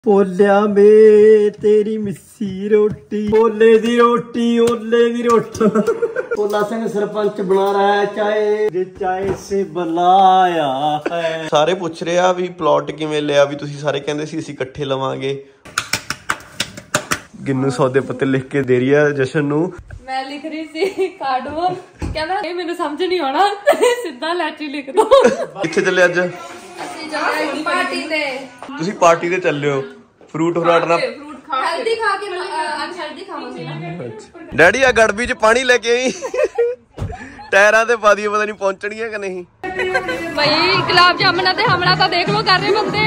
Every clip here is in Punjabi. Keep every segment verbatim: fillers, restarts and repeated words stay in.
पोलिया में तेरी मिस्सी रोटी, ओले दी रोटी, ओले दी रोटी। भोला सिंह सरपंच बना रहा है चाय, चाय से बुलाया है। सारे पुछ रहे आ भी प्लॉट किवें लिया, भी तुसी सारे कहंदे सी असीं इकट्ठे लवांगे। गिन्नू सौदे पत्ते लिख के दे रही है जशन नू। मैं लिख रही सी कार्डमोम, कहना ये मैनू समझ नहीं आना, सीधा लैची लिख दो। कित्थे चले अज? पार्टी ते तुसी पार्टी ते चले हो? फ्रूट फराटना हेल्दी खा के अनहेल्दी खावांगे। डैडी आ गड़बी च पानी लेके आई, टायरां ते पा दिए, पता नहीं पहुंचणियां कि नहीं। भाई गुलाब जामुना ते हमला तो देख लो कर रहे बंदे।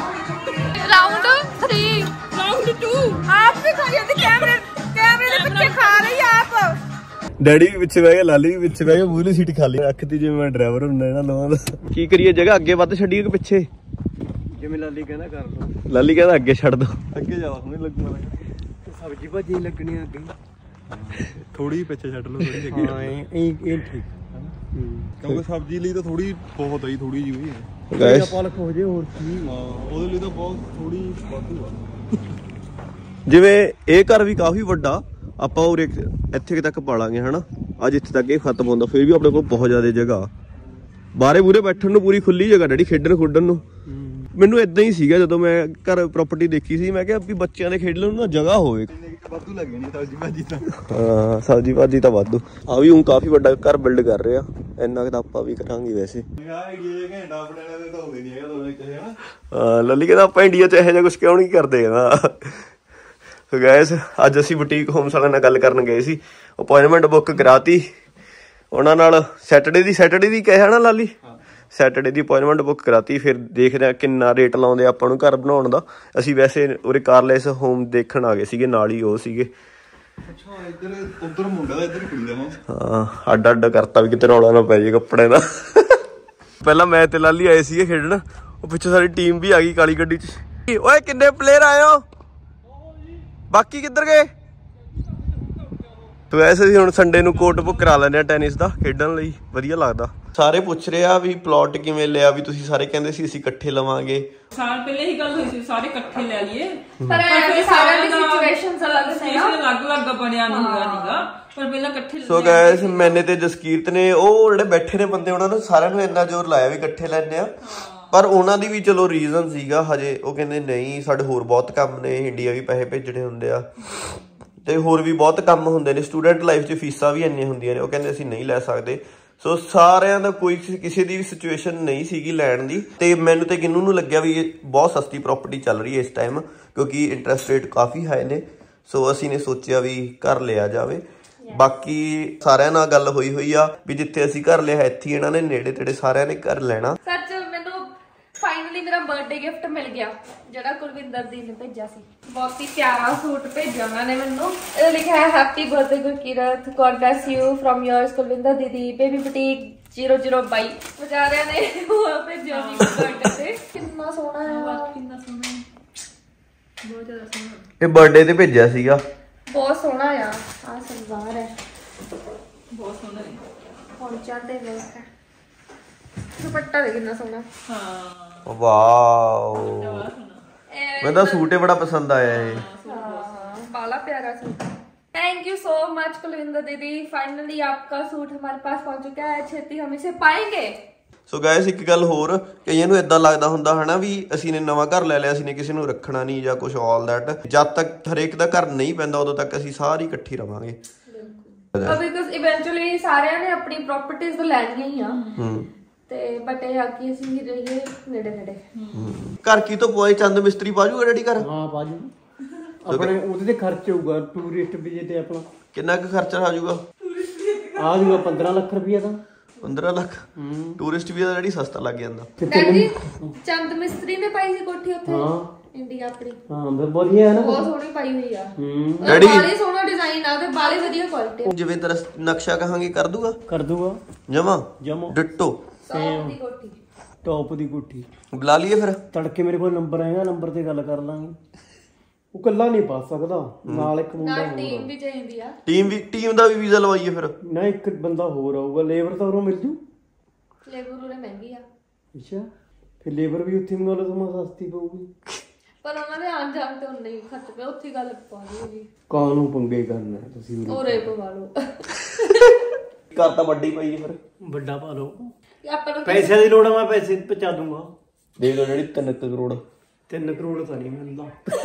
राउंड थ्री राउंड टू आप भी खा रही हो, कैमरे कैमरे के पीछे खा रही है आप। डैडी भी पिछे बह गया, लाली भी पिछे बह गया, मूली सीट खाली रखती जिवें मैं ड्राइवर हुंदा इन्हां लोगों दा। की करिए, जगह अगे वध छड्डीए कि पिछे? जिवें लाली कहना कर दो। लाली कहदा अगे छड्ड दो, अगे जावा सोहनी लगूगा। सब्जी भाजी लगनी अगे, थोड़ी पिछे छड्ड लो थोड़ी जगह। हां ਇਹ ਇਹ ਠੀਕ क्योंकि सब्जी ਲਈ ਤਾਂ ਥੋੜੀ ਬਹੁਤ ਹੈ, ਥੋੜੀ ਜਿਹੀ ਹੋਈ ਹੈ। ਗਾਇਸ ਪਾਲਕ ਹੋ ਜੇ ਹੋਰ ਕੀ। ਹਾਂ ਉਹਦੇ ਲਈ ਤਾਂ ਬਹੁਤ ਥੋੜੀ ਵਾਧੂ ਆ। ਜਿਵੇਂ ਇਹ ਘਰ ਵੀ ਕਾਫੀ ਵੱਡਾ, ਆਪਾਂ ਉਰੇ ਇੱਥੇ ਤੱਕ ਪਾਲਾਂਗੇ ਹਨਾ। ਅੱਜ ਇੱਥੇ ਤੱਕ ਇਹ ਖਤਮ ਹੁੰਦਾ, ਫਿਰ ਵੀ ਆਪਣੇ ਕੋਲ ਬਹੁਤ ਜ਼ਿਆਦਾ ਜਗ੍ਹਾ, ਬਾਹਰੇ ਬੂਰੇ ਬੈਠਣ ਨੂੰ ਪੂਰੀ ਖੁੱਲੀ ਜਗ੍ਹਾ ਡੈਡੀ, ਖੇਡਣ ਖੁੱਡਣ ਨੂੰ। ਮੈਨੂੰ ਇਦਾਂ ਹੀ ਸੀਗਾ ਜਦੋਂ ਮੈਂ ਘਰ ਪ੍ਰਾਪਰਟੀ ਦੇਖੀ ਸੀ, ਮੈਂ ਕਿਹਾ ਵੀ ਬੱਚਿਆਂ ਦੇ ਖੇਡਣ ਨੂੰ ਨਾ ਜਗ੍ਹਾ ਹੋਵੇ। ਵਾਧੂ ਲੱਗ ਜਾਣੀ ਸਬਜ਼ੀ ਭਾਜੀ ਤਾਂ। ਹਾਂ ਸਬਜ਼ੀ ਭਾਜੀ ਤਾਂ ਵਾਧੂ ਆ ਵੀ ਹੁਣ ਕਾਫੀ ਵੱਡਾ ਘਰ ਬਿਲਡ ਕਰ ਰਹੇ ਆ, ਇੰਨਾ ਕੁ ਤਾਂ ਆਪਾਂ ਵੀ ਕਰਾਂਗੇ ਵੈਸੇ। ਘੰਟਾ ਆਪਣੇ ਵਾਲੇ ਤਾਂ ਹੋਵੇ ਨਹੀਂ ਹੈਗਾ ਦੋਵੇਂ ਕਿਸੇ ਹਨਾ। ਹਾਂ ਲੱਲੀ ਕਹਿੰਦਾ ਆਪਾਂ ਇੰਡੀਆ ਚ ਇਹੋ ਜਿਹਾ ਕੁਛ ਕਿਉਂ ਨਹੀਂ ਕਰਦੇ ਕਹਿੰਦਾ। ਸੋ ਗਾਇਸ ਅੱਜ ਅਸੀਂ ਬੁਟੀਕ ਹੋਮਸ ਵਾਲਿਆਂ ਨਾਲ ਗੱਲ ਕਰਨ ਗਏ ਸੀ, ਅਪਾਇੰਟਮੈਂਟ ਬੁੱਕ ਕਰਾਤੀ ਉਹਨਾਂ ਨਾਲ। ਸੈਟਰਡੇ ਦੀ ਸੈਟਰਡੇ ਦੀ ਕਿਹਾ ਨਾ ਲਾਲੀ, ਸੈਟਰਡੇ ਦੀ ਅਪਾਇੰਟਮੈਂਟ ਬੁੱਕ ਕਰਾਤੀ। ਫਿਰ ਦੇਖਦੇ ਹਾਂ ਕਿੰਨਾ ਰੇਟ ਲਾਉਂਦੇ ਆਪਾਂ ਨੂੰ ਘਰ ਬਣਾਉਣ ਦਾ। ਅਸੀਂ ਵੈਸੇ ਉਰੇ ਕਾਰਲੈਸ ਹੋਮ ਦੇਖਣ ਆ ਗਏ ਸੀਗੇ, ਨਾਲ ਹੀ ਉਹ ਸੀਗੇ। ਅੱਛਾ ਇੱਧਰ ਉੱਧਰ ਮੁੰਡਾ ਦਾ ਇੱਧਰ ਕੁੜੀ ਦਾ। ਹਾਂ ਅੱਡ ਅੱਡ ਕਰਤਾ ਵੀ ਕਿਤੇ ਰੌਲਾ ਨਾ ਪੈ ਜੇ ਕੱਪੜੇ ਦਾ। ਪਹਿਲਾਂ ਮੈਂ ਤੇ ਲਾਲੀ ਆਏ ਸੀਗੇ ਖੇਡਣ, ਉਹ ਪਿੱਛੇ ਸਾਡੀ ਟੀਮ ਵੀ ਆ ਗਈ ਕਾਲੀ ਗੱਡੀ ਚ। ਓਏ ਕਿੰਨੇ ਪਲੇਅਰ ਆਏ ਹੋ? ਬਾਕੀ ਕਿੱਧਰ ਗਏ? ਤੇ ਵੈਸੇ ਅਸੀਂ ਹੁਣ ਸੰਡੇ ਨੂੰ ਕੋਰਟ ਬੁੱਕ ਕਰਾ ਲੈਂਦੇ ਆ ਟੈਨਿਸ ਦਾ, ਖੇਡਣ ਲਈ ਵਧੀਆ ਲੱਗਦਾ। ਸਾਰੇ ਪੁੱਛ ਰਹੇ ਆ ਵੀ ਪਲਾਟ ਕਿਵੇਂ ਲਿਆ, ਵੀ ਤੁਸੀਂ ਸਾਰੇ ਕਹਿੰਦੇ ਸੀ ਅਸੀਂ ਇਕੱਠੇ ਲਵਾਂਗੇ। ਸਾਲ ਪਹਿਲੇ ਹੀ ਗੱਲ ਹੋਈ ਸੀ ਸਾਰੇ ਇਕੱਠੇ ਲੈ ਲਈਏ, ਪਰ ਇਹ ਸਾਰਿਆਂ ਦੀ ਸਿਚੁਏਸ਼ਨਸ ਅਲੱਗ ਸੀ ਨਾ, ਅਲੱਗ-ਅਲੱਗ ਬਣਿਆ ਨਹੀਂ ਹੋਇਆ ਨੀਗਾ, ਪਰ ਪਹਿਲਾਂ ਇਕੱਠੇ। ਸੋ ਗਾਇਸ ਮੈਨੇ ਤੇ ਜਸਕੀਰਤ ਨੇ, ਉਹ ਜਿਹੜੇ ਬੈਠੇ ਨੇ ਬੰਦੇ, ਉਹਨਾਂ ਨੂੰ ਸਾਰਿਆਂ ਨੂੰ ਇੰਨਾ ਜ਼ੋਰ ਲਾਇਆ ਵੀ ਇਕੱਠੇ ਲੈਣੇ ਆ, ਪਰ ਉਹਨਾਂ ਦੀ ਵੀ ਚਲੋ ਰੀਜ਼ਨ ਸੀਗਾ ਹਜੇ। ਉਹ ਕਹਿੰਦੇ ਨਹੀਂ ਸਾਡੇ ਹੋਰ ਬਹੁਤ ਕੰਮ ਨੇ, ਇੰਡੀਆ ਵੀ ਪੈਸੇ ਭੇਜਣੇ ਹੁੰਦੇ ਆ ਤੇ ਹੋਰ ਵੀ ਬਹੁਤ ਕੰਮ ਹੁੰਦੇ ਨੇ, ਸਟੂਡੈਂਟ ਲਾਈਫ 'ਚ ਫੀਸਾਂ ਵੀ ਇੰਨੀਆਂ ਹੁੰਦੀਆਂ ਨੇ। ਉਹ ਕਹਿੰਦੇ ਅਸੀਂ ਨਹੀਂ ਲੈ ਸਕਦੇ। ਸੋ ਸਾਰਿਆਂ ਦਾ ਕੋਈ ਕਿਸੇ ਦੀ ਵੀ ਸਿਚੁਏਸ਼ਨ ਨਹੀਂ ਸੀਗੀ ਲੈਣ ਦੀ। ਤੇ ਮੈਨੂੰ ਤੇ ਗਿੰਨੂ ਨੂੰ ਲੱਗਿਆ ਵੀ ਇਹ ਬਹੁਤ ਸਸਤੀ ਪ੍ਰੋਪਰਟੀ ਚੱਲ ਰਹੀ ਹੈ ਇਸ ਟਾਈਮ, ਕਿਉਂਕਿ ਇੰਟਰਸਟ ਰੇਟ ਕਾਫੀ ਹਾਈ ਨੇ। ਸੋ ਅਸੀਂ ਨੇ ਸੋਚਿਆ ਵੀ ਘਰ ਲਿਆ ਜਾਵੇ। ਬਾਕੀ ਸਾਰਿਆਂ ਨਾਲ ਗੱਲ ਹੋਈ ਹੋਈ ਆ ਵੀ ਜਿੱਥੇ ਅਸੀਂ ਘਰ ਲਿਆ ਇੱਥੇ ਇਹਨਾਂ ਨੇ ਨੇੜੇ ਤੇੜੇ ਸਾਰਿਆਂ ਨੇ ਘਰ ਲੈਣਾ। ਸੱਚ ਮੈਨੂੰ ਫਾਈਨਲੀ ਮੇਰਾ ਬਰਥਡੇ ਗਿਫਟ ਮਿਲ ਗਿਆ, ਜਿਹੜਾ ਕੁਲਵਿੰਦਰ ਦੀ ਨੇ ਭੇਜਿਆ ਸੀ। ਬਹੁਤ ਹੀ ਪਿਆਰਾ ਸੂਟ ਭੇਜਿਆ ਉਹਨਾਂ ਨੇ ਮੈਨੂੰ। ਇਹ ਲਿਖਿਆ ਹੈ happy birthday Gurkirat, god bless you from yours Kulwinder ਦੀਦੀ, ਬੇਬੀ ਬੁਟੀਕ ਜ਼ੀਰੋ ਜ਼ੀਰੋ ਬਾਈ। ਵਿਚਾਰਿਆਂ ਨੇ ਉਹ ਭੇਜਿਆ ਸੀ ਬਰਥਡੇ ਤੇ। ਕਿੰਨਾ ਸੋਹਣਾ ਹੈ, ਕਿੰਨਾ ਸੋਹਣਾ ਹੈ, ਬਹੁਤ ਜ਼ਿਆਦਾ ਸੋਹਣਾ। ਇਹ ਬਰਥਡੇ ਤੇ ਭੇਜਿਆ ਸੀਗਾ, ਬਹੁਤ ਸੋਹਣਾ ਆ। ਆ ਸਲਵਾਰ ਹੈ, ਬਹੁਤ ਸੋਹਣਾ ਹੈ। ਪੌਂਚਾਂ ਤੇ ਵਰਕ ਹੈ, ਦੁਪੱਟਾ ਦੇ ਕਿੰਨਾ ਸੋਹਣਾ। ਹਾਂ ਵਾਓ, ਮੈਨੂੰ ਤਾਂ ਸੂਟ ਹੀ ਬੜਾ ਪਸੰਦ ਆਇਆ ਇਹ। बाला प्यारा सूट। Thank you so much Kulwinder दीदी, फाइनली आपका सूट हमारे पास पहुंच चुका है, छेती हम इसे पाएंगे। ਸੋ ਗਾਇਸ ਇੱਕ ਗੱਲ ਹੋਰ, ਕਈਆਂ ਨੂੰ ਇਦਾਂ ਲੱਗਦਾ ਹੁੰਦਾ ਹਨਾ ਵੀ ਅਸੀਂ ਨੇ ਨਵਾਂ ਘਰ ਲੈ ਲਿਆ, ਅਸੀਂ ਨੇ ਕਿਸੇ ਨੂੰ ਰੱਖਣਾ ਨਹੀਂ ਜਾਂ ਕੁਛ ਆਲ ਦੈਟ। ਜਦ ਤੱਕ ਹਰੇਕ ਦਾ ਘਰ ਨਹੀਂ ਪੈਂਦਾ ਉਦੋਂ ਤੱਕ ਅਸੀਂ ਸਾਰੇ ਇਕੱਠੇ ਰਵਾਂਗੇ। ਬਿਕਾਜ਼ ਇਵੈਂਚੁਅਲੀ ਸਾਰਿਆਂ ਨੇ ਆਪਣੀ ਪ੍ਰਾਪਰਟੀਆਂ ਤਾਂ ਲੈਣੀਆਂ ਹੀ ਆ, ਤੇ ਬਟ ਇਹ ਆ ਕਿ ਅਸੀਂ ਰਹੀਏ ਨੇੜੇ ਨੇੜੇ। ਘਰ ਕੀ ਤੋਂ ਪੋਏ ਚੰਦ ਮਿਸਤਰੀ ਬਾਜੂਗਾ ਡੈਡੀ ਘਰ? ਹਾਂ ਬਾਜੂ ਆਪਣੇ ਉਹਦੇ ਤੇ ਖਰਚ ਹੋਊਗਾ। ਟੂਰਿਸਟ ਵੀਜ਼ੇ ਤੇ ਆਪਣਾ ਕਿੰਨਾ ਕੁ ਖਰਚਾ ਆ ਜਾਊਗਾ? ਆ ਜਾਊਗਾ ਪੰਦਰਾਂ ਲੱਖ ਰੁਪਈਆ ਦਾ। ਪੰਦਰਾਂ ਲੱਖ ਟੂਰਿਸਟ ਵੀਜ਼ਾ ਜਿਹੜੀ ਸਸਤਾ ਲੱਗ ਜਾਂਦਾ। ਡੈਡੀ ਚੰਦ ਮਿਸਤਰੀ ਨੇ ਪਾਈ ਸੀ ਕੋਠੀ ਉੱਥੇ ਇੰਡੀਆ ਆਪਣੀ। ਹਾਂ ਵਧੀਆ ਹੈ ਨਾ, ਬਹੁਤ ਸੋਹਣੀ ਪਾਈ ਹੋਈ ਆ ਡੈਡੀ, ਬਾਲੇ ਸੋਹਣਾ ਡਿਜ਼ਾਈਨ ਆ ਤੇ ਬਾਲੇ ਵਧੀਆ ਕੁਆਲਿਟੀ। ਜਿਵੇਂ ਤੇਰਾ ਨਕਸ਼ਾ ਕਹਾਂਗੇ ਕਰ ਦੂਗਾ? ਕਰ ਦੂਗਾ ਜਮਾ ਜਮਾ ਡਿੱਟੋ ਟੌਪ ਦੀ ਕੋਠੀ, ਟੌਪ ਦੀ ਕੋਠੀ। ਬੁਲਾ ਲਈਏ ਫਿਰ? ਤੜਕੇ ਮੇਰੇ ਕੋਲ ਨੰਬਰ ਆਏਗਾ, ਨੰਬਰ ਤੇ ਗੱਲ ਕਰ ਲਾਂਗੇ। ਉਹ ਕੱਲਾ ਨਹੀਂ ਪਾ ਸਕਦਾ, ਨਾਲ ਇੱਕ ਮੁੰਡਾ ਹੋਰ। ਟੀਮ ਵੀ ਚਾਹੀਦੀ ਆ। ਟੀਮ ਵੀ ਟੀਮ ਦਾ ਵੀ ਵੀਜ਼ਾ ਲਵਾਈਏ ਫਿਰ? ਨਾ ਇੱਕ ਬੰਦਾ ਹੋਰ ਆਊਗਾ, ਲੇਬਰ ਤਾਂ ਉਰੋਂ ਮਿਲ ਜੂ। ਲੇਬਰ ਉਰੇ ਮਹਿੰਗੀ ਆ। ਅੱਛਾ ਫਿਰ ਲੇਬਰ ਵੀ ਉੱਥੇ ਮੰਗਾ ਲਓ, ਤੁਹਾਨੂੰ ਸਸਤੀ ਪਊਗੀ। ਪਰ ਉਹਨਾਂ ਦੇ ਆਣ ਜਾਣ ਤੇ ਉਹਨੇ ਹੀ ਖਰਚ ਪਿਆ ਉੱਥੇ ਗੱਲ ਪਾ ਲਈ ਜੀ ਕੌਣ ਨੂੰ ਪੰਗੇ ਕਰਨਾ ਤੁਸੀਂ ਉਹਰੇ ਪਵਾ ਲਓ ਘਰ ਤਾਂ ਵੱਡੀ ਪਈ ਫਿਰ ਵੱਡਾ ਪਾ ਲਓ ਆਪਾਂ ਨੂੰ ਪੈਸੇ ਦੀ ਲੋੜ ਆ ਮੈਂ ਪੈਸੇ ਪਹੁੰਚਾ ਦੂੰਗਾ ਦੇ ਦੋ ਜਿਹੜੀ ਤਿੰਨ ਕਰੋੜ ਤਿੰਨ ਕਰੋੜ ਤਾਂ ਨਹੀਂ ਮਿਲਦਾ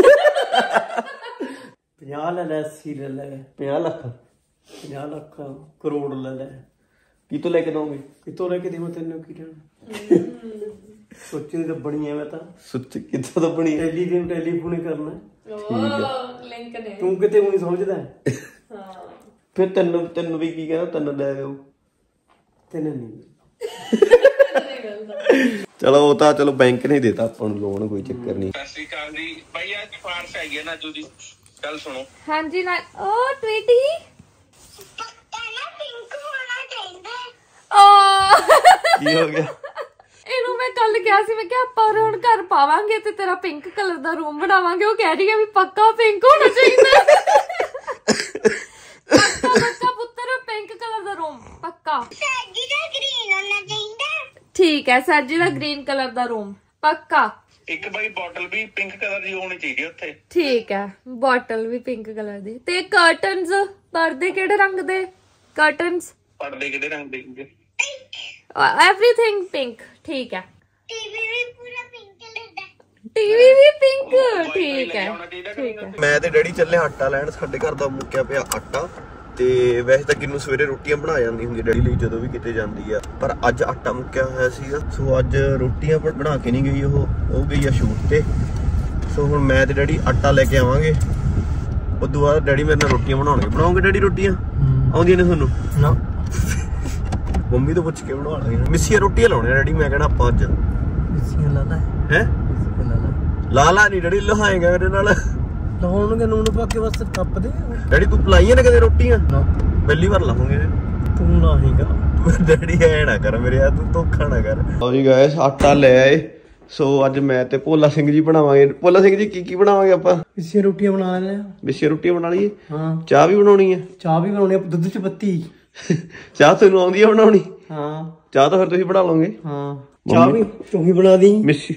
ਪੰਜਾਹ ਲੈ ਲੈ ਅੱਸੀ ਲੈ ਲੈ ਪੰਜਾਹ ਲੱਖ ਪੰਜਾਹ ਲੱਖ ਕਰੋੜ ਲੈ ਲੈ ਕੀ ਤੋਂ ਲੈ ਕੇ ਦੋਗੇ ਕਿਤੋਂ ਲੈ ਕੇ ਦੇਵਾਂ ਤੈਨੂੰ ਕੀ ਰਹਿਣਾ ਸੋਚੀ ਤਾਂ ਬਣੀ ਐ ਮੈਂ ਤਾਂ ਸੁੱਚ ਕਿੱਥੋਂ ਤਾਂ ਬਣੀ ਟੈਲੀ ਦੇ ਟੈਲੀਫੋਨ ਕਰਨਾ ਉਹ ਲਿੰਕ ਨੇ ਤੂੰ ਕਿਤੇ ਉਹ ਨਹੀਂ ਸਮਝਦਾ ਹਾਂ ਫਿਰ ਤੈਨੂੰ ਤੈਨੂੰ ਵੀ ਕੀ ਕਹਿੰਦਾ ਤੈਨੂੰ ਲੈ ਆਓ ਤੈਨੂੰ ਨਹੀਂ ਚਲੋ ਉਹ ਤਾਂ ਚਲੋ ਬੈਂਕ ਨੇ ਦੇਤਾ ਆਪਾਂ ਨੂੰ ਲੋਨ ਕੋਈ ਚੱਕਰ ਨਹੀਂ ਸਤਿ ਸ਼੍ਰੀ ਅਕਾਲ ਜੀ ਭਾਈ ਅੱਜ ਫਾਰਸ ਹੈਗੀ ਹੈ ਨਾਜੂ ਦੀ ਗੱਲ ਸੁਣੋ ਹਾਂਜੀ ਨਾ ਓ ਟਵੀਟੀ ਕੀ ਹੋ ਗਿਆ ਇਹਨੂੰ ਮੈਂ ਕੱਲ ਕਿਹਾ ਸੀ ਮੈਂ ਕਿਹਾ ਆਪਾਂ ਹੁਣ ਘਰ ਪਾਵਾਂਗੇ ਤੇ ਤੇਰਾ ਪਿੰਕ ਕਲਰ ਦਾ ਰੂਮ ਬਣਾਵਾਂਗੇ ਉਹ ਕਹਿ ਰਹੀ ਹੈ ਵੀ ਪੱਕਾ ਪਿੰਕ ਹੋਣਾ ਚਾਹੀਦਾ ਪੱਕਾ ਪੱਕਾ ਪੁੱਤਰ ਪਿੰਕ ਕਲਰ ਦਾ ਰੂਮ ਪੱਕਾ ਸਾਡੀ ਦਾ ਗ੍ਰੀਨ ਹੋਣਾ ਚਾਹੀਦਾ ਠੀਕ ਹੈ ਸਾਜੀ ਦਾ ਗ੍ਰੀਨ ਕਲਰ ਦਾ ਰੂਮ ਪੱਕਾ ਇੱਕ ਬਾਈ ਬੋਟਲ ਵੀ ਪਿੰਕ ਕਲਰ ਦੀ ਹੋਣੀ ਚਾਹੀਦੀ ਉੱਥੇ ਠੀਕ ਹੈ ਬੋਟਲ ਵੀ ਪਿੰਕ ਕਲਰ ਦੀ ਤੇ ਕਰਟਨਸ ਪਰਦੇ ਕਿਹੜੇ ਰੰਗ ਦੇ ਕਰਟਨਸ ਪਰਦੇ ਕਿਹੜੇ ਰੰਗ ਦੇ ਹੁੰਦੇ ਐਵਰੀਥਿੰਗ ਪਿੰਕ ਠੀਕ ਹੈ ਟੀਵੀ ਵੀ ਪੂਰਾ ਪਿੰਕ ਕਲਰ ਦਾ ਟੀਵੀ ਵੀ ਪਿੰਕ ਠੀਕ ਹੈ ਠੀਕ ਹੈ ਮੈਂ ਤੇ ਡੈਡੀ ਚੱਲੇ ਆਟਾ ਲੈਣ ਸਾਡੇ ਘਰ ਦਾ ਮੁੱਕਿਆ ਪਿਆ ਆਟਾ ਤੇ ਵੈਸੇ ਤਾਂ ਕਿੰਨੂੰ ਸਵੇਰੇ ਰੋਟੀਆਂ ਬਣਾ ਜਾਂਦੀ ਹੁੰਦੀ ਡੈਡੀ ਲਈ ਜਦੋਂ ਵੀ ਕਿਤੇ ਜਾਂਦੀ ਆ ਪਰ ਅੱਜ ਆਟਾ ਮੁੱਕਿਆ ਹੋਇਆ ਸੀਗਾ ਸੋ ਅੱਜ ਰੋਟੀਆਂ ਬਣਾ ਕੇ ਨਹੀਂ ਗਈ ਉਹ ਉਹ ਗਈ ਆ ਸ਼ੂਟ ਤੇ ਸੋ ਹੁਣ ਮੈਂ ਤੇ ਡੈਡੀ ਆਟਾ ਲੈ ਕੇ ਆਵਾਂਗੇ ਉਦੋਂ ਬਾਅਦ ਡੈਡੀ ਮੇਰੇ ਨਾਲ ਰੋਟੀਆਂ ਬਣਾਉਣਗੇ ਬਣਾਓਗੇ ਡੈਡੀ ਰੋਟੀਆਂ ਆਉਂਦੀਆਂ ਨੇ ਤੁਹਾਨੂੰ ਨਾ ਮੰਮੀ ਤੋਂ ਪੁੱਛ ਕੇ ਬਣਾ ਲਾਂਗੇ ਮਿੱਸੀਆਂ ਰੋਟੀਆਂ ਲਾਉਣੀਆਂ ਡੈਡੀ ਮੈਂ ਕਹਿਣਾ ਆਪਾਂ ਅੱਜ ਮਿੱਸੀਆਂ ਲਾ ਲੈ ਹੈ ਲਾ ਲੈ ਲਾ ਲਾ ਨਹੀਂ ਡੈਡੀ ਲਹਾਏਗਾ ਮੇਰੇ ਨਾਲ ਲਾਉਣਗੇ ਨੂਣ ਪਾ ਕੇ ਬਸ ਟੱਪ ਦੇ ਡੈਡੀ ਤੂੰ ਪਲਾਈਆਂ ਨੇ ਕਦੇ ਰੋਟੀਆਂ ਨਾ ਪਹਿਲੀ ਵਾਰ ਲਾਉਂਗੇ ਤੂੰ ਲਾਹੇਗਾ ਡੈਡੀ ਐ ਨਾ ਕਰ ਮੇਰੇ ਆ ਤੂੰ ਧੋਖਾ ਨਾ ਕਰ ਲਓ ਜੀ ਗਾਇਸ ਆਟਾ ਲੈ ਆਏ ਸੋ ਅੱਜ ਮੈਂ ਤੇ ਭੋਲਾ ਸਿੰਘ ਜੀ ਬਣਾਵਾਂਗੇ ਭੋਲਾ ਸਿੰਘ ਜੀ ਕੀ ਕੀ ਬਣਾਵਾਂਗੇ ਆਪਾਂ ਮਿੱਸੀਆਂ ਰੋਟੀਆਂ ਬਣਾ ਲੈਣੇ ਆ ਮਿੱਸੀਆਂ ਰੋਟੀਆਂ ਬਣਾ ਲਈਏ ਹਾਂ ਚਾਹ ਵੀ ਬਣਾਉਣੀ ਹੈ ਚਾਹ ਵੀ ਬਣਾਉਣੀ ਆ ਦੁੱਧ ਚ ਪੱਤੀ ਚਾਹ ਤੁਹਾਨੂੰ ਆਉਂਦੀ ਆ ਬਣਾਉਣੀ ਹਾਂ ਚਾਹ ਤਾਂ ਫਿਰ ਤੁਸੀਂ ਬਣਾ ਲਓਗੇ ਹਾਂ ਚਾਹ ਵੀ ਤੂੰ ਹੀ ਬਣਾ ਦੀ ਮਿੱਸੀ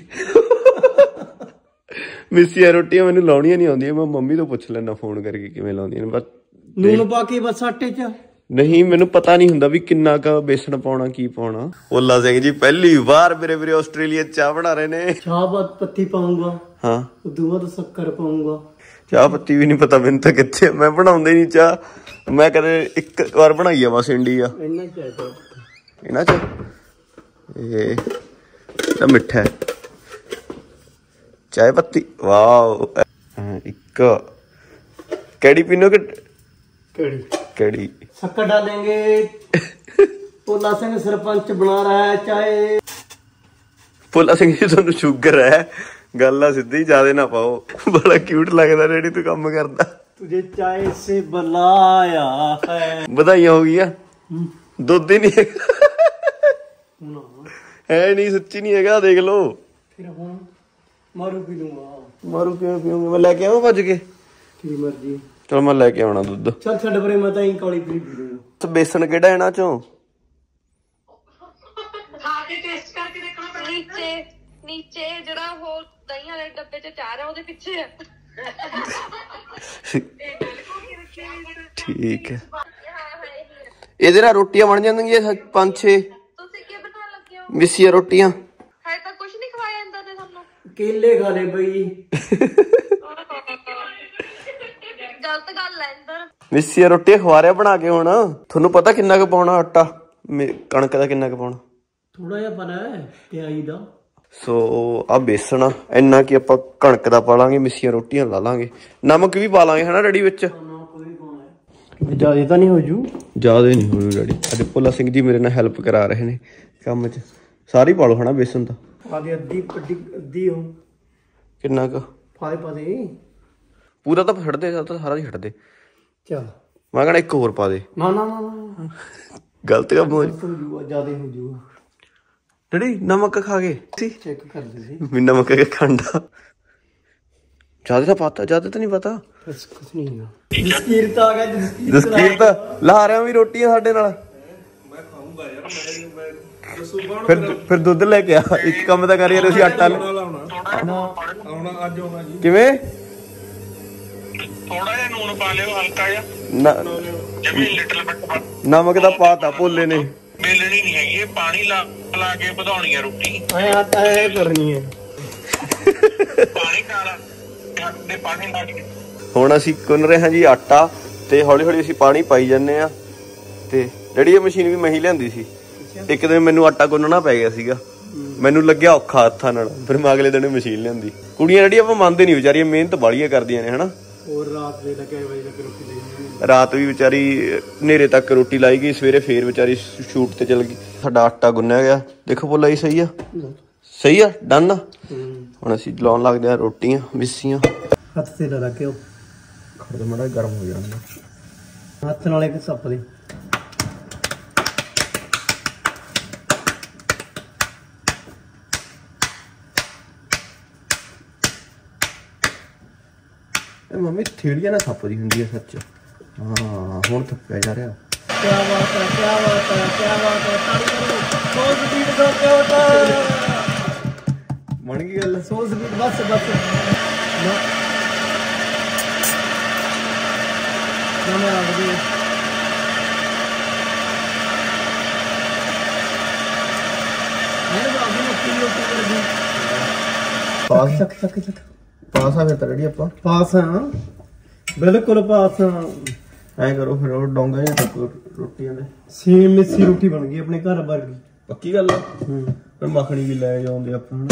ਮਿੱਸੀਆਂ ਰੋਟੀਆਂ ਮੈਨੂੰ ਲਾਉਣੀਆਂ ਨਹੀਂ ਆਉਂਦੀਆਂ ਮੈਂ ਮੰਮੀ ਤੋਂ ਪੁੱਛ ਲੈਣਾ ਫੋਨ ਕਰਕੇ ਕਿਵੇਂ ਲਾਉਂਦੀਆਂ ਨੇ ਬਸ ਨੂਣ ਪਾ ਕੇ ਬਸ ਆਟੇ ਚ ਨਹੀਂ ਮੈਨੂੰ ਪਤਾ ਨਹੀਂ ਹੁੰਦਾ ਵੀ ਕਿੰਨਾ ਕ ਬੇਸਣ ਪਾਉਣਾ ਕੀ ਪਾਉਣਾ ਭੋਲਾ ਸਿੰਘ ਜੀ ਪਹਿਲੀ ਵਾਰ ਮੇਰੇ ਵੀਰੇ ਆਸਟ੍ਰੇਲੀਆ ਚਾਹ ਬਣਾ ਰਹੇ ਨੇ ਚਾਹ ਬਾਅਦ ਪੱਤੀ ਪਾਉਂਗਾ ਹਾਂ ਉਦੋਂ ਬਾਅਦ ਸ਼ੱਕਰ ਪਾਉਂਗਾ ਚਾਹ ਪੱਤੀ ਵੀ ਨਹੀਂ ਪਤਾ ਮੈਨੂੰ ਤਾਂ ਕਿੱਥੇ ਮੈਂ ਬਣਾਉਂਦੇ ਨਹੀਂ ਚਾਹ ਮੈਂ ਕਦੇ ਇੱਕ ਵਾਰ ਬਣਾਈ ਆ ਬਸ ਇੰਡੀਆ ਇੰਨਾ ਚਾਹੀਦਾ ਇਹਨਾਂ ਚ ਇਹ ਤਾਂ ਮਿੱਠਾ ਹੈ ਚਾय पत्ती वाओ एक कैडी पीनो के केड़ी कैडी शक्कर डालेंगे भोला सिंह सरपंच बना रहा है चाय भोला सिंह जी तुहानू शुगर है गल सीधी ज्यादा ना पाओ बड़ा क्यूट लगता रेडी तू काम करता तुझे चाय से बुलाया है बधाइयां हो गई दुध ही नहीं है नहीं सच्ची नहीं है देख लो फिर हम मारू पी लूंगा मारू क्यों पीऊंगा मैं लेके आऊं भज के तेरी मर्जी चल मैं लेके आना दूध चल छड़ परे मैं ताई काली पी पी लूंगा तो बेसन केड़ा है ना चो खा के टेस्ट करके देखना नीचे नीचे जरा वो दही वाले डब्बे च चार है ਉਹਦੇ ਪਿੱਛੇ ਹੈ ठीक है ਇਹਦੇ ਨਾਲ ਰੋਟੀਆਂ ਬਣ ਜਾਂਦੀਆਂ ਪੰਜ ਛੇ ਤੁਸੀਂ ਕੀ ਬਣਾਉਣ ਲੱਗੇ ਹੋ ਮਿੱਸੀਆਂ ਰੋਟੀਆਂ ਹੈ ਤਾਂ ਕੁਝ ਨਹੀਂ ਖਵਾਇਆ ਜਾਂਦਾ ਤੇ ਸਾਨੂੰ केले खा ले भाई ਗਲਤ ਗੱਲ ਹੈ ਇੰਦਰ ਮਿੱਸੀਆਂ ਰੋਟੀਆਂ ਖਵਾ ਰਿਆ ਬਣਾ ਕੇ ਹੁਣ ਤੁਹਾਨੂੰ ਪਤਾ ਕਿੰਨਾ ਕੁ ਪਾਉਣਾ ਆਟਾ ਕਣਕ ਦਾ ਕਿੰਨਾ ਕੁ ਪਾਉਣਾ ਥੋੜਾ ਜਿਹਾ ਪਤਾ ਹੈ ਤਿਆਈ ਦਾ ਸੋ ਆ ਬੇਸਣ ਆ ਇੰਨਾ ਕਿ ਆਪਾਂ ਕਣਕ ਦਾ ਪਾ ਲਾਂਗੇ ਮਿੱਸੀਆਂ ਰੋਟੀਆਂ ਲਾ ਲਾਂਗੇ ਨਮਕ ਵੀ ਪਾ ਲਾਂਗੇ ਹਨਾ ਡੈਡੀ ਵਿੱਚ ਜਿਆਦਾ ਤਾਂ ਨਹੀਂ ਹੋ ਜੂ ਜਿਆਦਾ ਨਹੀਂ ਹੋਊ ਡੈਡੀ ਅੱਜ ਭੋਲਾ ਸਿੰਘ ਜੀ ਮੇਰੇ ਨਾਲ ਹੈਲਪ ਕਰਾ ਰਹੇ ਨੇ ਕੰਮ 'ਚ ਸਾਰੀ ਪਾ ਲਓ ਹਨਾ ਬੇਸਣ ਤਾਂ ਆਦੀ ਅੱਧੀ ਅੱਧੀ ਅੱਧੀ ਹੋ ਕਿੰਨਾ ਕੁ ਪਾਦੇ ਪਾਦੇ ਪੂਰਾ ਤਾਂ ਛੱਡ ਦੇ ਤਾਂ ਸਾਰਾ ਹੀ ਛੱਡ ਦੇ ਚਲ ਮੈਂ ਕਹਿੰਦਾ ਇੱਕ ਹੋਰ ਪਾ ਦੇ ਨਾ ਨਾ ਨਾ ਨਾ ਗਲਤ ਕੰਮ ਹੋ ਹੋ ਜੂਗਾ ਜਿਆਦਾ ਹੋ ਜੂਗਾ ਡੈਡੀ ਨਮਕ ਖਾ ਗਏ ਸੀ ਚੈੱਕ ਕਰ ਦੇ ਸੀ ਵੀ ਨਮਕ ਖੰਡਾ ਜਿਆਦਾ ਤਾਂ ਪਤਾ ਜਿਆਦਾ ਤਾਂ ਨਹੀਂ ਪਤਾ ਬਸ ਕੁਝ ਨਹੀਂ ਹੈਗਾ ਜਸਕੀਰ ਤਾਂ ਆ ਗਿਆ ਜਸਕੀਰ ਜਸਕੀਰ ਤਾਂ ਲਾ ਰਿਆ ਵੀ ਰੋਟੀਆਂ ਸਾਡੇ ਨਾਲ ਮੈਂ ਖਾਊਂਗਾ ਯਾਰ ਮੈਂ ਮੈਂ ਦੱਸੋ ਕੌਣ ਫਿਰ ਫਿਰ ਦੁੱਧ ਲੈ ਕੇ ਆ ਇੱਕ ਕੰਮ ਤਾਂ ਕਰ ਯਾਰ ਅਸੀਂ ਆਟਾ ਆਉਣਾ ਅੱਜ ਆਉਣਾ ਜੀ। ਕਿਵੇਂ? ਥੋੜਾ ਜਿਹਾ ਨੂਣ ਪਾ ਲਿਓ ਹਲਕਾ ਜਿਹਾ, ਨਾ- ਜਿਵੇਂ ਲਿਟਲ ਬਿਟ। ਨਮਕ ਦਾ ਪਾਤਾ ਭੋਲੇ ਨੇ। ਬੇਲਣੀ ਨਹੀਂ ਹੈਗੀ, ਇਹ ਪਾਣੀ ਲਾ ਲਾ ਕੇ ਵਧਾਉਣੀ ਆ ਰੋਟੀ। ਐ ਆਟਾ ਐ ਕਰਨੀ ਹੈ। ਪਾਣੀ ਨਾਲ ਦੇ ਪਾਣੀ ਨਾਲ ਹੁਣ ਅਸੀਂ ਗੁੰਨ ਰਹੇ ਹਾਂ ਜੀ ਆਟਾ, ਤੇ ਹੌਲੀ ਹੌਲੀ ਅਸੀਂ ਪਾਣੀ ਪਾਈ ਜਾਂਦੇ ਆ। ਤੇ ਜਿਹੜੀ ਇਹ ਮਸ਼ੀਨ ਵੀ ਮੈਂ ਹੀ ਲਿਆਂਦੀ ਸੀ। ਇੱਕ ਦਿਨ ਮੈਨੂੰ ਆਟਾ ਗੁੰਨਣਾ ਪੈ ਗਿਆ ਸੀਗਾ, ਮੈਨੂੰ ਲੱਗਿਆ ਔਖਾ ਹੱਥਾਂ ਨਾਲ, ਫਿਰ ਮੈਂ ਅਗਲੇ ਦਿਨ ਮਸ਼ੀਨ ਲਿਆਂਦੀ। ਕੁੜੀਆਂ ਜਿਹੜੀ ਆਪਾਂ ਮੰਨਦੇ ਨਹੀਂ ਵਿਚਾਰੀਆਂ, ਮਿਹਨਤ ਬਾਲੀਆਂ ਕਰਦੀਆਂ ਨੇ ਹਨਾ। ਹੋਰ ਰਾਤ ਦੇ ਲੱਗੇ ਵਜੇ ਤੱਕ ਰੋਟੀ ਲਈ, ਰਾਤ ਵੀ ਵਿਚਾਰੀ ਹਨੇਰੇ ਤੱਕ ਰੋਟੀ ਲਾਈ ਗਈ, ਸਵੇਰੇ ਫੇਰ ਵਿਚਾਰੀ ਸ਼ੂਟ ਤੇ ਚਲ ਗਈ। ਸਾਡਾ ਆਟਾ ਗੁੰਨਿਆ ਗਿਆ, ਦੇਖੋ ਭੋਲਾ ਜੀ ਸਹੀ ਆ, ਸਹੀ ਆ, ਡਨ ਆ। ਹੁਣ ਅਸੀਂ ਲਾਉਣ ਲੱਗਦੇ ਆ ਰੋਟੀਆਂ ਮਿੱਸੀਆਂ। ਹੱਥ ਤੇ ਲਾ ਕੇ ਖੜ ਜਾ ਮਾੜਾ ਗਰਮ ਹੋ ਜਾਣਾ, ਹੱਥ ਨਾਲ ਇੱਕ ਸੱਪ ਦੇ। ਮੰਮੀ ਥੇੜੀਆਂ ਨਾ ਥੱਪਦੀ ਹੁੰਦੀ ਹੈ ਸੱਚ। ਹਾਂ ਹੁਣ ਥੱਪਿਆ ਜਾ ਰਿਹਾ। ਕਿਆ ਬਾਤ ਹੈ, ਕਿਆ ਬਾਤ ਹੈ, ਕਿਆ ਬਾਤ ਹੈ। ਤਾੜੀ ਕਰੋ। ਸੌ ਸਪੀਡ ਦਾ ਕਿਆ ਹੋਤਾ। ਬਣ ਗਈ ਗੱਲ। ਸੌ ਸਪੀਡ ਬਸ ਬਸ। ਨਾ ਨਾ ਮੈਂ ਆ ਗਈ। ਮੈਂ ਬਾਬੂ ਨੂੰ ਕੀ ਰੋਟੀ ਕਰ ਦੀ। ਪਾਸ ਚੱਕ ਚੱਕ ਚੱਕ। ਪਾਸ ਆ ਫਿਰ ਤਾਂ ਰੈਡੀ ਆਪਾਂ। ਪਾਸ ਹਾਂ, ਬਿਲਕੁਲ ਪਾਸ ਹਾਂ। ਐ ਕਰੋ ਫਿਰ ਉਹ ਡੋਂਗਾ ਜਿਹਾ ਟੱਕੋ ਰੋਟੀਆਂ ਦੇ। ਸੇਮ ਮਿੱਸੀ ਰੋਟੀ ਬਣ ਗਈ ਆਪਣੇ ਘਰ ਵਰਗੀ। ਪੱਕੀ ਗੱਲ ਆ। ਹੂੰ, ਫਿਰ ਮੱਖਣੀ ਵੀ ਲੈ ਜਾਉਂਦੇ ਆਪਾਂ।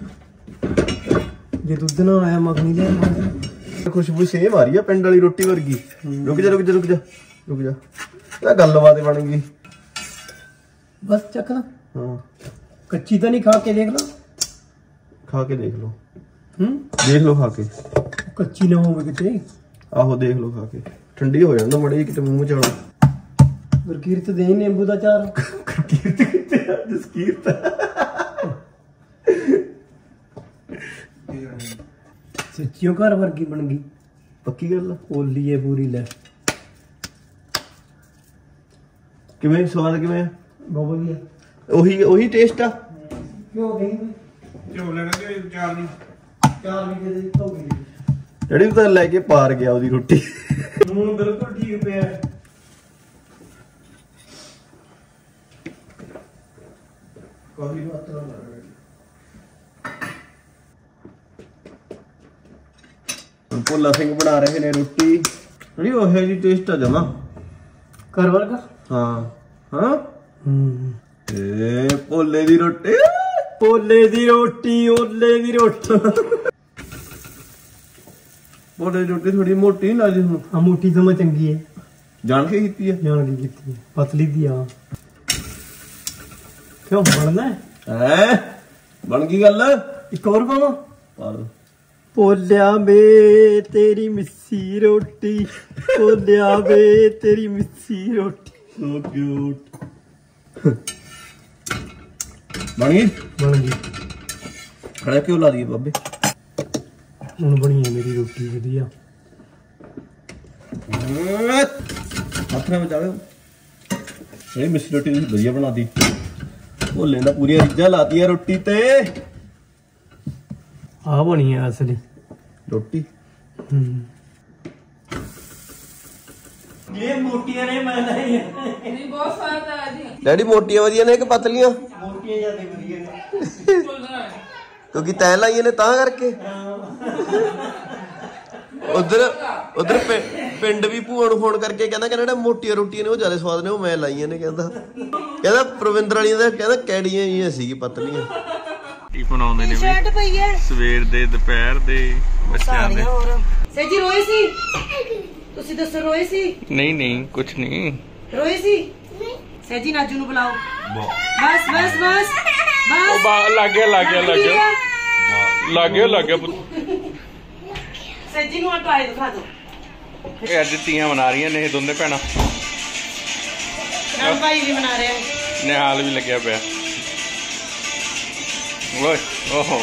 ਜੇ ਦੁੱਧ ਨਾ ਆਇਆ ਮੱਖਣੀ ਲਿਆ। ਖੁਸ਼ਬੂ ਸੇਮ ਆ ਰਹੀ ਆ ਪਿੰਡ ਵਾਲੀ ਰੋਟੀ ਵਰਗੀ। ਰੁਕ ਜਾ ਰੁਕ ਜਾ ਰੁਕ ਜਾ ਰੁਕ ਜਾ, ਇਹ ਗੱਲਬਾਤ ਬਣ ਗਈ। ਬਸ ਚੱਕ ਲਾ। ਹਾਂ ਕੱਚੀ ਤਾਂ ਨਹੀਂ, ਖਾ ਕੇ ਦੇਖ ਲਾ। ਖਾ ਕੇ ਦੇਖ ਲਓ। ਹੂੰ, ਦੇਖ ਲਓ ਖਾ ਕੇ। ਕੱਚੀ ਨਾ ਹੋਵੇ ਕਿਤੇ। ਆਹੋ ਦੇਖ ਲਓ ਖਾ ਕੇ, ਠੰਡੀ ਹੋ ਜਾਂਦਾ ਮੜੀ ਕਿਤੇ ਮੂੰਹ ਚ ਆਉਣਾ। ਗੁਰਕੀਰਤ ਦੇ ਨਿੰਬੂ ਦਾ ਚਾਰ। ਗੁਰਕੀਰਤ ਕਿੱਥੇ ਆ? ਜਸਕੀਰਤ ਸੱਚੀਓ ਘਰ ਵਰਗੀ ਬਣ ਗਈ। ਪੱਕੀ ਗੱਲ ਆ। ਓਲੀ ਏ ਪੂਰੀ ਲੈ। ਕਿਵੇਂ ਸਵਾਦ ਕਿਵੇਂ ਆ? ਬਹੁਤ ਵਧੀਆ। ਉਹੀ ਉਹੀ ਟੇਸਟ ਆ। ਕਿਉਂ ਗਈ ਝੋਲ ਲੈਣਾ ਤੇ ਚਾਰ ਨਹੀਂ ਚਾਰ ਵੀ ਦੇ ਦੇ ਹੋ ਗਈ। ਜਿਹੜੀ ਤਾਂ ਲੈ ਕੇ ਪਾਰ ਗਿਆ ਉਹਦੀ ਰੋਟੀ। ਨੂਣ ਬਿਲਕੁਲ ਠੀਕ ਪਿਆ। ਕਾਫੀ ਬਾਤ ਨਾ ਭੋਲਾ ਸਿੰਘ ਬਣਾ ਰਹੇ ਨੇ ਰੋਟੀ। ਨਹੀਂ ਉਹ ਹੈ ਜੀ ਟੇਸਟ ਆ ਜਮਾ ਘਰ ਵਰਗਾ। ਹਾਂ ਹਾਂ। ਹੂੰ, ਏ ਭੋਲੇ ਦੀ ਰੋਟੀ। ਓਲੇ ਦੀ ਰੋਟੀ, ਓਲੇ ਦੀ ਰੋਟੀ। ਭੋਲੇ ਦੀ ਰੋਟੀ ਥੋੜੀ ਮੋਟੀ ਨਹੀਂ ਲੱਗਦੀ ਹੁਣ। ਆ ਮੋਟੀ ਸਮਾਂ ਚੰਗੀ ਹੈ। ਜਾਣ ਕੇ ਕੀਤੀ ਆ। ਜਾਣ ਦੀ ਕੀਤੀ ਹੈ। ਪਤਲੀ ਦੀ ਆ। ਕਿਉਂ ਬਣਨਾ ਹੈ? ਹੈ ਬਣ ਗਈ ਗੱਲ। ਇੱਕ ਹੋਰ ਪਾਵਾਂ। ਪਾ ਲਓ। ਪੋਲਿਆ ਵੇ ਤੇਰੀ ਮਿੱਸੀ ਰੋਟੀ, ਪੋਲਿਆ ਵੇ ਤੇਰੀ ਮਿੱਸੀ ਰੋਟੀ। So cute. ਬਣ ਗਈ। ਬਣ ਗਈ। ਖੜਾ ਕਿਉਂ ਲਾ ਦਈਏ ਬਾਬੇ? ਹੁਣ ਬਣੀ ਹੈ ਮੇਰੀ ਰੋਟੀ ਵਧੀਆ। ਹੱਥ ਨਾਲ ਬਚਾ ਲਿਓ। ਇਹ ਮਿੱਸੀ ਰੋਟੀ ਤੁਸੀਂ ਵਧੀਆ ਬਣਾਦੀ। ਭੋਲੇ ਦਾ ਪੂਰੀਆਂ ਰੀਝਾਂ ਲਾਤੀਆਂ ਰੋਟੀ ਤੇ। ਆ ਬਣੀ ਹੈ ਅਸਲੀ ਰੋਟੀ। ਹੂੰ, ਇਹ ਮੋਟੀਆਂ ਨੇ ਮੈਂ ਲਈ ਨਹੀਂ ਬਹੁਤ ਸਵਾਦ ਆ ਜੀ। ਡੈਡੀ ਮੋਟੀਆਂ ਵਧੀਆ ਨੇ ਕਿ ਪਤਲੀਆਂ? ਮੋਟੀਆਂ ਜਿਆਦਾ ਵਧੀਆ ਨੇ। ਕਿਉਂਕਿ ਤੈਂ ਲਾਈਆਂ ਨੇ ਤਾਂ ਕਰਕੇ। ਉਧਰ ਉਧਰ ਪਿੰਡ ਵੀ ਭੂਆ ਨੂੰ ਫੋਨ ਕਰਕੇ ਕਹਿੰਦਾ ਕਹਿੰਦਾ ਮੋਟੀਆਂ ਰੋਟੀਆਂ ਨੇ ਉਹ ਜ਼ਿਆਦਾ ਸਵਾਦ ਨੇ, ਉਹ ਮੈਂ ਲਾਈਆਂ ਨੇ। ਕਹਿੰਦਾ ਕਹਿੰਦਾ ਪ੍ਰਵਿੰਦਰ ਵਾਲੀਆਂ ਦਾ ਕਹਿੰਦਾ ਕੈੜੀਆਂ ਹੀ ਸੀਗੀ ਪਤਲੀਆਂ। ਕੀ ਬਣਾਉਂਦੇ ਨੇ ਵੀ ਸਵੇਰ ਦੇ ਦੁਪਹਿਰ ਦੇ ਬੱਚਿਆਂ ਦੇ। ਸੇਜੀ ਰੋਈ ਸੀ? ਤੁਸੀਂ ਦੱਸੋ ਰੋਈ ਸੀ? ਨਹੀਂ ਨਹੀਂ ਕੁਛ ਨਹੀਂ ਰੋਈ ਸੀ? ਸੇਜੀ ਨਾਜੂ ਨੂੰ ਬੁਲਾਓ। ਬਸ ਬਸ ਬਸ ਬਸ। ਲੱਗ ਗਿਆ ਲੱਗ ਗਿਆ ਲੱਗ ਗਿਆ ਲੱਗ ਗਿਆ ਲੱਗ ਗਿਆ। ਸੇਜੀ ਨੂੰ ਹਟਾਏ ਦਿਖਾ ਦੋ। ਇਹ ਅੱਜ ਤੀਆਂ ਮਨਾ ਰਹੀਆਂ ਨੇ ਇਹ ਦੋਨੇ ਭੈਣਾਂ। ਰਾਮ ਭਾਈ ਵੀ ਮਨਾ ਰਿਹਾ ਹੈ। ਨਿਹਾਲ ਵੀ ਲੱਗਿਆ ਪਿਆ। ਓਏ ਓਹੋ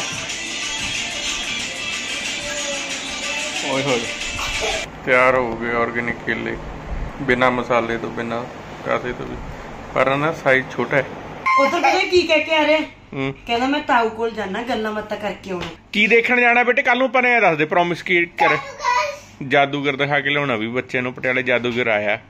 ਓਏ ਹੋਏ। ਤਿਆਰ ਹੋ ਗਏ ਆਰਗੈਨਿਕ ਕੇਲੇ, ਬਿਨਾ ਮਸਾਲੇ ਤੋਂ, ਬਿਨਾ ਕਾਸੇ ਤੋਂ ਵੀ। ਪਰ ਨਾ ਸਾਈਜ਼ ਛੋਟਾ ਹੈ। ਉਧਰ ਪਤਾ ਕੀ ਕਹਿ ਕੇ ਆ ਰਿਹਾ? ਕਹਿੰਦਾ ਮੈਂ ਤਾਊ ਕੋਲ ਜਾਣਾ ਗੱਲਾਂ ਬਾਤਾਂ ਕਰਕੇ ਆਉਣਾ। ਕੀ ਦੇਖਣ ਜਾਣਾ ਬੇਟੇ ਕੱਲ ਨੂੰ? ਆਪਾਂ ਨੇ ਦੱਸ ਦੇ ਪ੍ਰੋਮਿਸ ਕੀ ਕਰੇ। ਜਾਦੂਗਰ ਦਿਖਾ ਕੇ ਲਿਆਉਣਾ ਵੀ ਬੱਚੇ ਨੂੰ, ਪਟਿਆਲੇ ਜਾਦੂਗਰ ਆਇਆ।